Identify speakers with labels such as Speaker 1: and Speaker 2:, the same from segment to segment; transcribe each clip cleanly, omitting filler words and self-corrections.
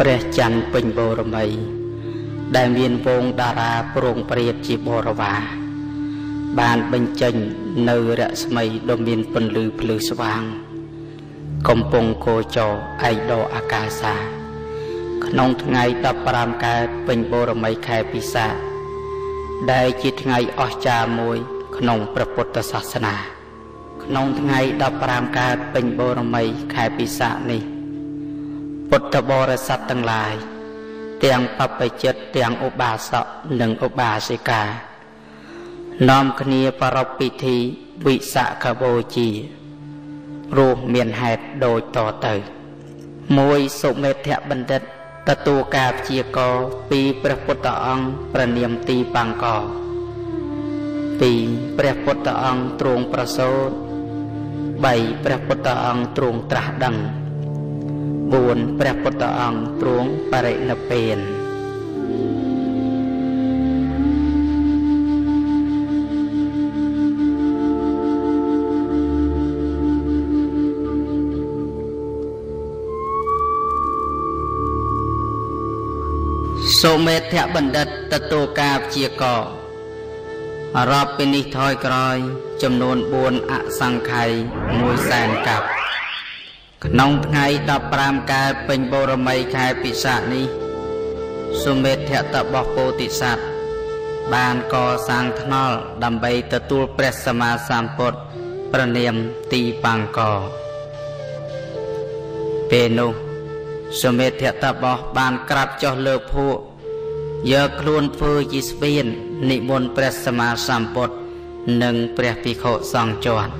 Speaker 1: ព្រះច័ន្ទពេញបូរមីដែលមានវងតារាប្រងព្រាតជាបរិវារបានបញ្ចេញនៅរស្មីដ៏មានពន្លឺភ្លឺស្វាងកំពុងគោចរឯកដអាកាសាក្នុងថ្ងៃ15កើតពេញបូរមីខែពិសាខដែលជាថ្ងៃអស្ចារ្យមួយក្នុងព្រះពុទ្ធសាសនាក្នុងថ្ងៃ15កើតពេញបូរមីខែពិសាខនេះពុទ្ធបរិស័ទទាំងឡាយទាំងបព្វជិតទាំងឧបាសកនិងឧបាសិកានាំគ្នាប្រារព្ធពិធីវិសាខបូជារួមមានហេតុដូចតទៅ1សុមេធបណ្ឌិតទទួលការព្យាករពីព្រះពុទ្ធអង្គព្រះនាមទីបង្ក2ព្រះពុទ្ធអង្គទ្រង់ប្រសូត3ព្រះពុទ្ធអង្គទ្រង់ត្រាស់ដឹង4ព្រះពុទ្ធអង្គទ្រង់បរិនិព្វានសុមេធបណ្ឌិតទទួលការព្យាកររាប់ពីនេះថយក្រោយចំនួន4អសង្ខ័យ100,000កាប់ក្នុងថ្ងៃ15កើតពេញបូរមីខែពិសាខនេះសុមេធតបោះពោធិសត្វបានកសាងថ្នល់ដើម្បីទទួលព្រះសម្មាសម្ពុទ្ធព្រះនាមទីបង្កពេលនោះសុមេធតបោះបានក្រាបចុះលើភក់យកខ្លួនធ្វើជាស្ពាននិមន្តព្រះសម្មាសម្ពុទ្ធនិងព្រះភិក្ខុសង្ឃជាន់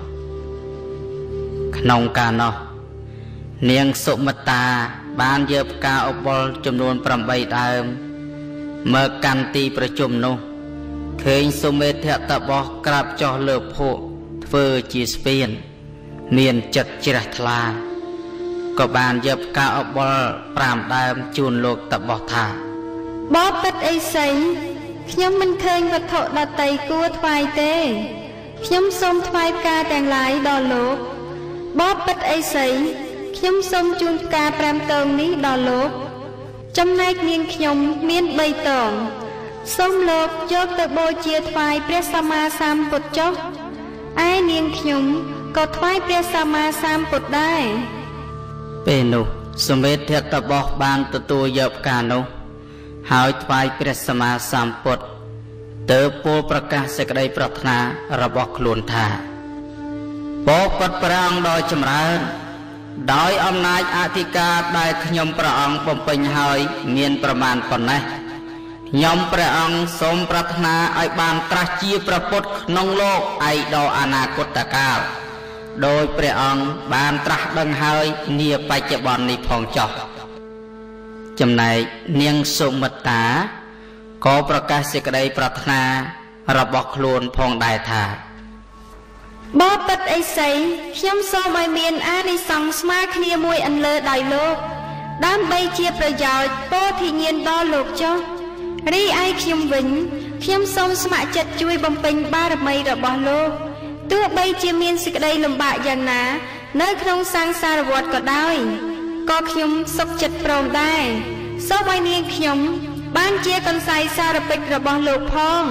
Speaker 1: ក្នុងកាលនោះនាងសុមិតាបានយកផ្កាឧបុលចំនួន8ដើមមកកាន់ទីប្រជុំនោះឃើញសុមេធតបោះក្រាបចុះលើភក់ធ្វើជាស្ពានមានចិត្តជ្រះថ្លាក៏បានយកផ្កាឧបុល5ដើមជូនលោកតបោះថា
Speaker 2: បបិទ្ធអីសីខ្ញុំមិនឃើញវត្ថុដតីគួរថ្វាយទេខ្ញុំសូមថ្វាយផ្កាទាំងឡាយដល់លោកបបិទ្ធអីសីខ្ញុំសូមជូនផ្កា5តងនេះដល់លោកចំណែកនាងខ្ញុំមាន3តងសូមលោកយកទៅបូជាថ្វាយព្រះសម្មាសម្ពុទ្ធចុះឯនាងខ្ញុំក៏ថ្វាយព្រះសម្មាសម្ពុទ្ធដែរ
Speaker 1: ពេលនោះសុមេធតបោះបានទទួលយកផ្កានោះហើយថ្វាយព្រះសម្មាសម្ពុទ្ធទើបពោលប្រកាសសេចក្តីប្រាថ្នារបស់ខ្លួនថាបបិទ្ធព្រះអង្គដ៏ចម្រើនដោយអំណាចអធិការដែលខ្ញុំព្រះអង្គបំពេញហើយមានប្រមាណប៉ុណ្ណេះខ្ញុំព្រះអង្គសូមប្រាថ្នាឲ្យបានត្រាស់ជាព្រះពុទ្ធក្នុងលោកឯដល់អនាគតកាលដោយព្រះអង្គបានត្រាស់ដឹងហើយនាបច្ចុប្បន្ននេះផងចុះចំណែកនាងសុមិតាក៏ប្រកាសសេចក្តីប្រាថ្នារបស់ខ្លួនផងដែរថា
Speaker 2: បបិទ្ធអីសីខ្ញុំសូមឲ្យមានអានិសង្សស្មើគ្នាមួយអន្លើដោយលោកដើម្បីជាប្រយោជន៍ពោធិញ្ញាណដល់លោកចុះរីឯខ្ញុំវិញខ្ញុំសូមស្ម័គ្រចិត្តជួយបំពេញបារមីរបស់លោកទោះបីជាមានសេចក្តីលំបាកយ៉ាងណានៅក្នុងសង្សារវដ្តក៏ដោយក៏ខ្ញុំសុខចិត្តព្រមដែរសូមឲ្យនាងខ្ញុំបានជាកន្សែងសារពេចរបស់លោកផង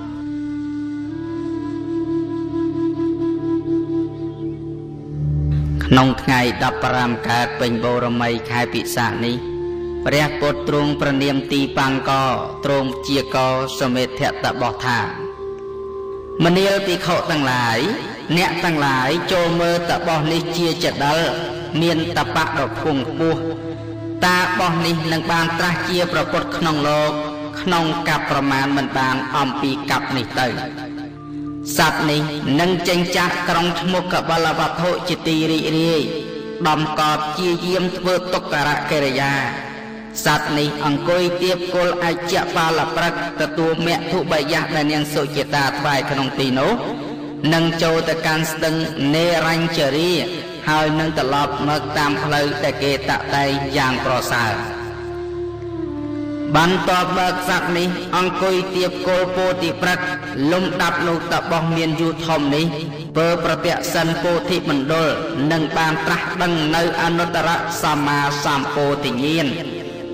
Speaker 1: ក្នុងថ្ងៃ15កើតពេញបូរមីខែពិសាខនេះព្រះពុទ្ធទ្រង់ព្រះនាមទីបង្កទ្រង់ជាកោសមេធតបោះថាមនាលភិក្ខុទាំងឡាយអ្នកទាំងឡាយចូលមើលតបោះនេះជាចដិលមានតបៈដ៏ខ្ពង់ខ្ពស់តាបោះនេះនឹងបានត្រាស់ជាប្រពុតក្នុងលោកក្នុងកັບប្រមាណមិនបានអំពីកັບនេះទៅសត្វនេះនឹងចេញចាស់ក្រុងឈ្មោះកបលវត្ថុជាទីរីករាយដំកប់ជាយាមធ្វើទុក្ករកិរិយាសត្វនេះអង្គុយទៀបគល់អជ្ជបាលព្រឹកទទួលមគ្គធុបយៈដែលនាងសុជាតាថ្វាយក្នុងទីនោះនឹងចូលទៅកាន់ស្ទឹងនេរញ្ជរីហើយនឹងត្រឡប់មកតាមផ្លូវដែលគេតាក់តែងយ៉ាងប្រសើរបន្ទាប់បើសត្វនេះអង្គុយទៀបគល់ពោធិព្រឹកលំដាប់នោះតបោះមានយូរធំនេះពើប្រតិសិនពោធិមណ្ឌលនឹងបានត្រាស់ដឹងនៅអនុត្តរសម្មាសម្ពោធិញ្ញាណ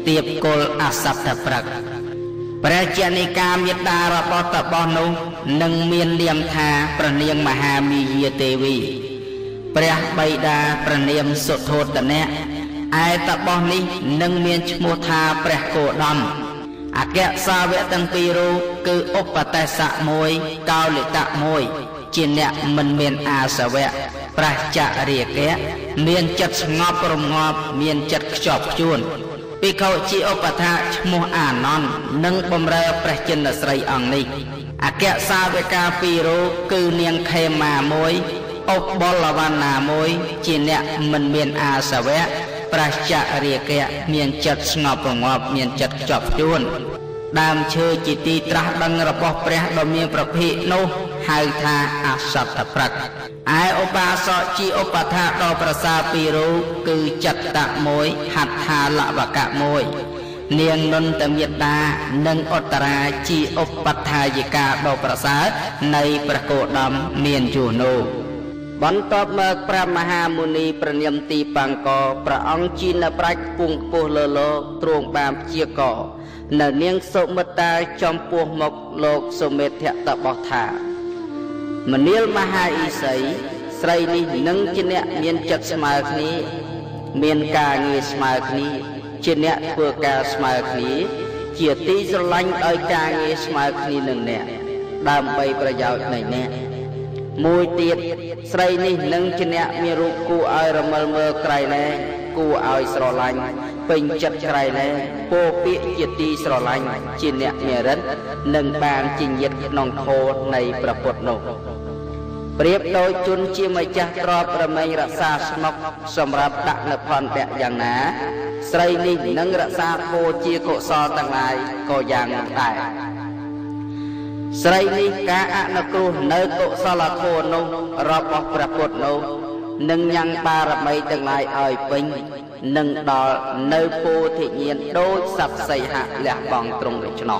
Speaker 1: ទៀបគល់អសត្តព្រឹកព្រះជានិកាមេត្តារបស់តបោះនោះនឹងមាននាមថាព្រះនាងមហាមាយាទេវីព្រះបិតាព្រះនាមសុធោទនៈឯតបោះនេះនឹងមានឈ្មោះថាព្រះគោដំអគ្គសាវកទាំងពីររូបគឺឧបតេសៈមួយកោលិតៈមួយជាអ្នកមិនមានអាសវៈប្រះចរិយកៈមានចិត្តស្ងប់រងាប់មានចិត្តខ្ជាប់ខ្ជួនភិក្ខុជាឧបថាឈ្មោះអានន្ទនិងបម្រើព្រះចិនស្រីអង្គនេះអគ្គសាវកាពីររូបគឺនាងខេមាមួយឧបលវណ្ណាមួយជាអ្នកមិនមានអាសវៈប្រះចរិយកៈមានចិត្តស្ងប់រងាប់មានចិត្តខ្ជាប់ខ្ជួនដើមឈើជាទីត្រាស់ដឹងរបស់ព្រះដ៏មានប្រភិនោះហៅថាអសត្តព្រឹកឯឧបាសកជាឧបថាដ៏ប្រសើរពីររូបគឺចិត្តមួយហត្ថាលវកៈមួយនាងនន្តមេត្តានិងឧត្តរាជាឧបថាយិកាដ៏ប្រសើរនៃព្រះគោដំមានយូរនោះបន្ទាប់មកព្រះមហាមុនីព្រះនាមទីបង្កព្រះអង្គជានៅប្រាច់ពងពោះលើលោកទ្រង់បានព្យាករនៅនាងសុមិត្តាចំពោះមុខលោកសុមេធៈតបោះថាមនាលមហាអ៊ីសីស្រីនេះនឹងជាអ្នកមានចិត្តស្មើគ្នាមានការងារស្មើគ្នាជាអ្នកធ្វើការស្មើគ្នាជាទីស្រឡាញ់ដោយការងារស្មើគ្នានឹងអ្នកដើម្បីប្រយោជន៍នៃអ្នកមួយទៀតស្រីនេះនឹងជាអ្នកមានរូបគួរឲ្យរមិលមើលក្រៃណែគួរឲ្យស្រឡាញ់ពេញចិត្តក្រៃណែពោពាក្យជាទីស្រឡាញ់ជាអ្នកមានរិទ្ធនឹងបានជាញាតិក្នុងធម៌នៃព្រះពុទ្ធនោះប្រៀបដោយជនជាម្ចាស់ទ្រព្យរមែងរក្សាស្មុកសម្រាប់ដាក់នៅផនៈយ៉ាងណាស្រីនេះនឹងរក្សាធម៌ជាកុសលទាំងឡាយក៏យ៉ាងនោះដែរស្រីនេះការអនុគ្រោះនៅកុសលធម៌នោះរបស់ព្រះពុទ្ធនោះនឹងញ៉ាំងបារមីទាំងឡាយឲ្យពេញនឹងដល់នៅពោធិញ្ញាណដូចសព្វសីហៈលះបង់ត្រង់ដូច្នោះ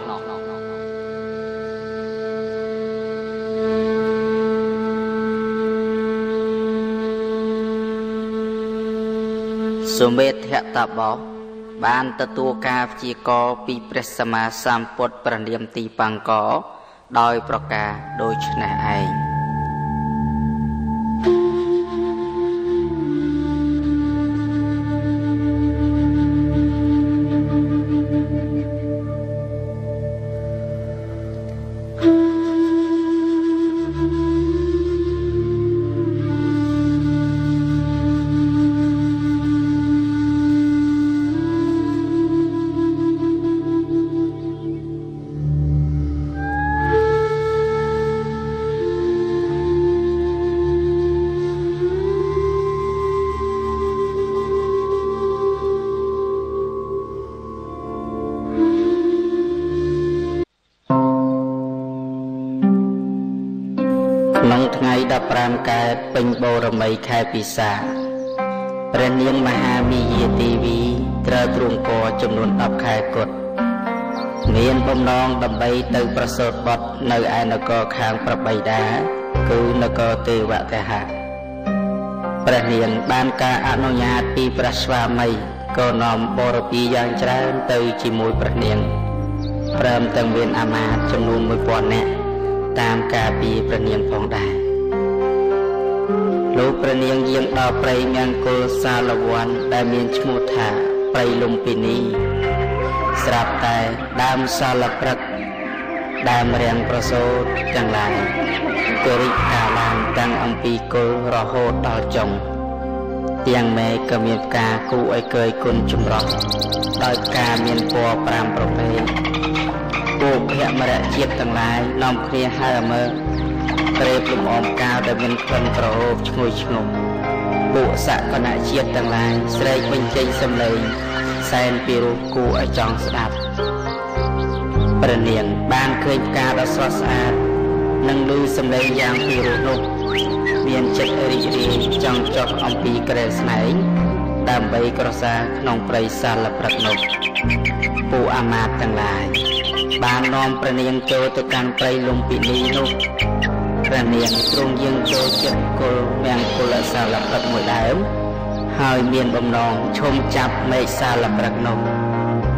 Speaker 1: សុមេធៈតបោបានទទួលការព្យាករពីព្រះសម្មាសម្ពុទ្ធព្រះនាមទីបង្កដោយប្រការដូចនេះឯងក្នុងថ្ងៃ15កើតពេញបូរមីខែពិសាព្រះនាងមហាមាយាទេវីត្រូវទ្រង់កចំនួន10ខែគត់មានបំណងដើម្បីទៅប្រសូតបុត្រនៅឯនគរខាងប្របីតាគឺនគរទេវកហៈព្រះនាងបានការអនុញ្ញាតពីព្រះស្វាមីក៏នាំបរិពារយ៉ាងច្រើនទៅជាមួយព្រះនាងព្រមទាំងមានអាមាត្យចំនួន1000នាក់តាមការពីព្រះនាងផងដែរលោកព្រះនាងយាងដល់ព្រៃមង្គលសាលវ័នដែលមានឈ្មោះថាព្រៃលំពិនីស្រាប់តែដើមសាលព្រឹកដើមរាំងប្រសូតទាំងឡាយក៏រីកកាឡើងតាំងអំពីគល់រហូតដល់ចុងទាំងមេក៏មានផ្កាគូឲ្យកើយគុណចម្រុះដោយផ្កាមានពណ៌5ប្រភេទពួកភមរៈជាតិទាំងឡាយនាំគ្នាហៅមើលក្រេបលំអមកាវដែលមានក្លិនក្រអូបឈ្ងុយឈ្ងុំពួកសក្នៈជាតិទាំងឡាយស្រែកបញ្ចេញសំឡេងសែនពីរោះគួរឲ្យចង់ស្ដាប់ព្រះនាងបានឃើញផ្កាដ៏ស្រស់ស្អាតនិងឮសំឡេងយ៉ាងពីរោះនោះមានចិត្តរីករាយចង់ចុះអំពីក្រែស្នែងដើម្បីក្រសាក្នុងព្រៃសាលព្រឹកនោះពួកអាមាត្យទាំងឡាយបាននាំព្រះនាងចូលទៅកាន់ព្រៃលំពិនីនោះព្រះនាងទ្រង់យាងចូលចិត្តគល់មង្គលសាលព្រឹកមួយដើមហើយមានបំណងឈុំចាប់មេឃសាលព្រឹកនោះ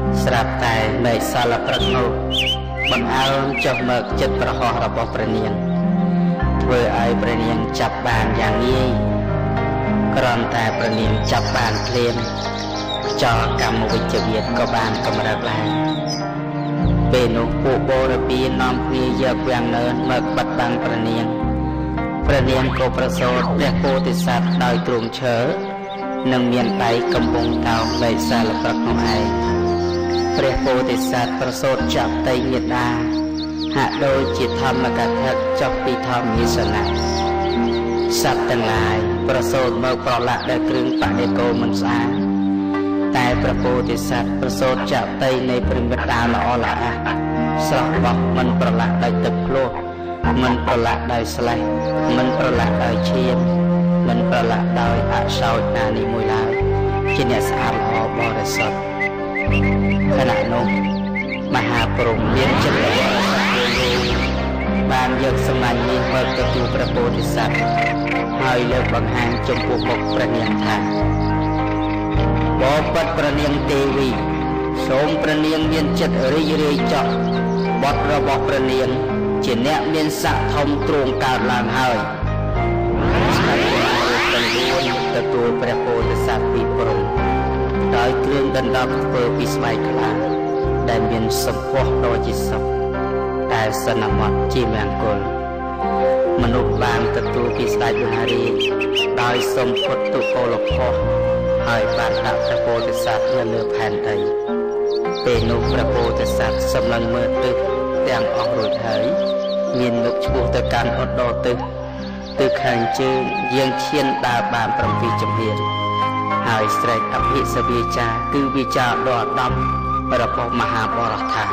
Speaker 1: ស្រាប់តែមេឃសាលព្រឹកនោះបង្អើមចុះមកចិត្តប្រហោះរបស់ព្រះនាងធ្វើឲ្យព្រះនាងចាប់បានយ៉ាងងាយគ្រាន់តែព្រះនាងចាប់បានភ្លាមខ្យល់កម្មវិជ្ជវិទ្យាក៏បានកម្រើកឡើងពេលនោះពួកបរិពានាំគ្នាយកវាំងនើនមកបិទបាំងព្រះនាងក៏ប្រសូតព្រះពោធិសត្វដោយទ្រូងឈើនិងមានដៃកំពុងតោងលេខសាលព្រឹកនោះឯងព្រះពោធិសត្វប្រសូតចាប់តៃមេដាហាក់ដូចជាធម្មកថាចុះពីធម្មយាសនៈសត្វទាំងឡាយប្រសូតមកប្រឡាក់ដោយគ្រឿងបដិគោមិនស្អាតតែព្រះពោធិសត្វប្រសូតចាប់តៃនៃព្រះមេត្តាល្អល្អះស្រស់បោះមិនប្រឡាក់ដោយទឹកភ្លោះមិនប្រឡាក់ដោយស្លេះមិនប្រឡាក់ដោយឈាមមិនប្រឡាក់ដោយអសោចណានេះមួយឡើយជាអ្នកស្អាតល្អបរិសុទ្ធខណៈនោះមហាព្រហ្មមានចិត្តបរិសុទ្ធបានយកសំណាញ់នេះមកទទួលព្រះពោធិសត្វហើយលើកបង្ហាញចំពោះមុខព្រះនាងថាបបិទ្ធព្រះនាងទេវីសូមព្រះនាងមានចិត្តរីករាយចុះបុត្ររបស់ព្រះនាងជាអ្នកមានស័ក្តិធំទ្រង់កើតឡើងហើយស្ដេចទទួលព្រះពោធិសត្វពីព្រំដោយគ្រឿងដណ្ដប់ធ្វើពីស្បែកខ្លាដែលមានសម្ផស្សដ៏ជាសុខតែសន្មតជាមង្គលមនុស្សបានទទួលពីស្ដេចមហារាជដោយសម្ពុទ្ធទុពលភ័ព្វហើយបានដាក់ព្រះពោធិសត្វនៅលើផែនដីពេលនោះព្រះពោធិសត្វសម្លឹងមើលទិសទាំងអស់រួចហើយមានមុខឆ្ពោះទៅកាន់ឧត្តរទិសទិសខាងជើងយាងឈានដើរបាន7ជំហានហើយស្រែកអភិសវាចាគឺវាចាដ៏ឧត្តមរបស់មហាបរោះថា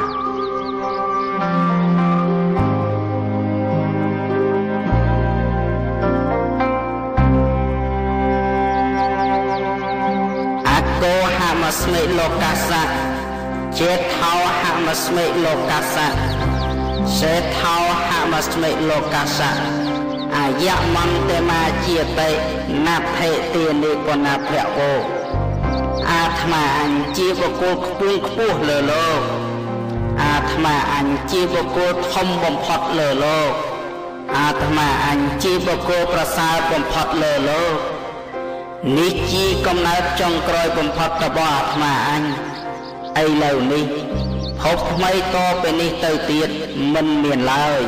Speaker 1: អកោហមស្មិលោកាសៈចេថោហមស្មិលោកាសៈសេថោហមស្មិលោកាសៈអាយមន្តមាជាតេណភេទានិកណភវោអាត្មាអញជាបុគ្គលខ្ពង់ខ្ពស់លើលោកអាត្មាអញជាបុគ្គលធំបំផុតលើលោកអាត្មាអញជាបុគ្គលប្រសើរបំផុតលើលោកនេះជាកំណើតចុងក្រោយបំផុតរបស់អាត្មាអញឥឡូវនេះភពថ្មីតទៅនេះទៅទៀតមិនមានឡើយ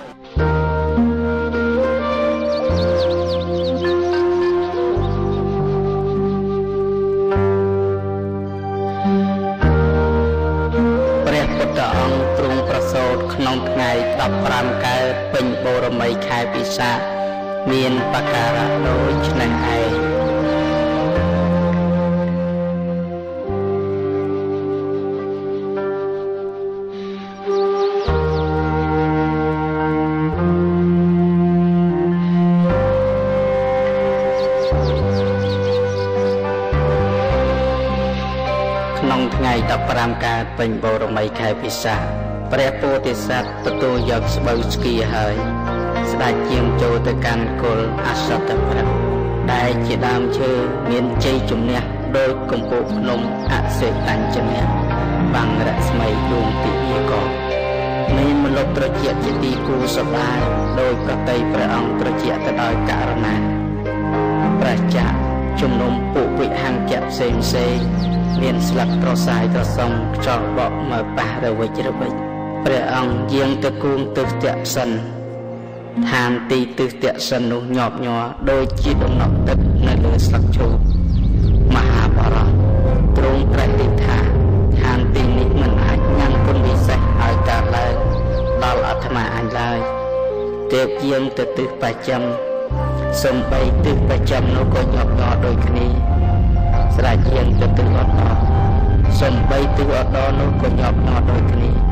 Speaker 1: ក្នុងថ្ងៃ15កើតពេញបូរមីខែពិសាខមានបការៈដូចនេះឯងក្នុងថ្ងៃ15កើតពេញបូរមីខែពិសាខព្រះពោធិសត្វទទួលយកស្បូវស្គីហើយស្ដេចជាងចូលទៅកាន់គល់អសតព្រឹក្សដែលជាដើមឈើមានជ័យជំនះដោយកំពូលភ្នំអសិតញ្ញនៈបាំងរស្មីដួងទីកោមានមលុបត្រជាជាទីគូសបាយដោយប្រតិព្រះអង្គត្រជាទៅដោយករណាប្រជាជំនុំពុវិហង្គៈផ្សេងមានស្លឹកត្រសាយត្រសំខ្យល់បក់មកប៉ះរវិចរវិចព្រះអង្គយាងទៅគួងទិសទសិនឋានទីទិសទសិននោះញាប់ញ័រដូចជាដំណក់ទឹកនៅលើស្លឹកឈូកមហាបរោះទ្រង់ប្រតិថាឋានទីនេះមិនអាចញ៉ាំងគុណវិសេសឲ្យកើតឡើងដល់អាត្មាអញឡើយទើបយាងទៅទិសបច្ចឹមសំបីទិសបច្ចឹមនោះក៏ញាប់ញ័រដូចគ្នាស្រេចយាងទៅទិសឧត្តរសំបីទិសឧត្តរនោះក៏ញាប់ញ័រដូចគ្នា